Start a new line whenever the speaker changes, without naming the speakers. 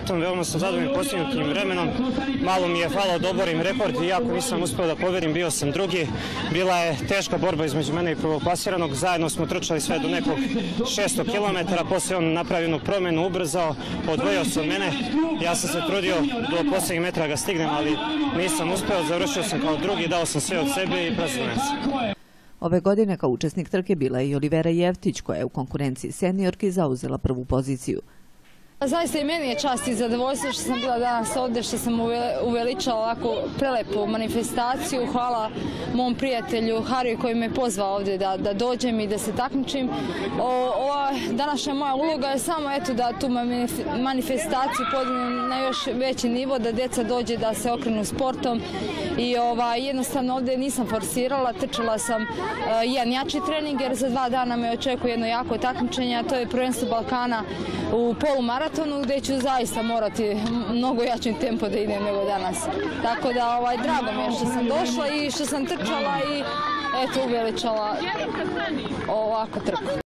rezultatom, veoma sam zadovoljan postignutim vremenom. Malo mi je falilo da oborim rekord, iako nisam uspeo da pobedim, bio sam drugi. Bila je teška borba između mene i prvoplasiranog, zajedno smo trčali sve do nekog 600 km, posle on napravio jednu promenu, ubrzao, odvojio se od mene. Ja sam se trudio do poslednjeg metra ga stignem, ali nisam uspeo, završio sam kao drugi, dao sam sve od sebe i prezadovoljan sam.
Ove godine kao učesnik trke bila je i Olivera Jeftić, koja je u konkurenciji seniorki zauzela prvu poziciju.
Zaista i meni je čast i zadovoljstvo što sam bila danas ovdje, što sam uveličala ovako prelepu manifestaciju. Hvala mom prijatelju Hariju koji me pozvao ovdje da dođem i da se takmičim. Ova današnja moja uloga je samo da tu manifestaciju podignem na još veći nivo, da djeca dođe da se okrenu sportom i jednostavno ovdje nisam forsirala, trčala sam jedan jači trening jer za 2 dana me očekuje jedno jako takmičenje, a to je prvenstvo Balkana u polumaratonu gdje ću zaista morati mnogo jačim tempo da idem nego danas. Tako da drago mi je što sam došla i što sam trčala i uveličala ovako trku.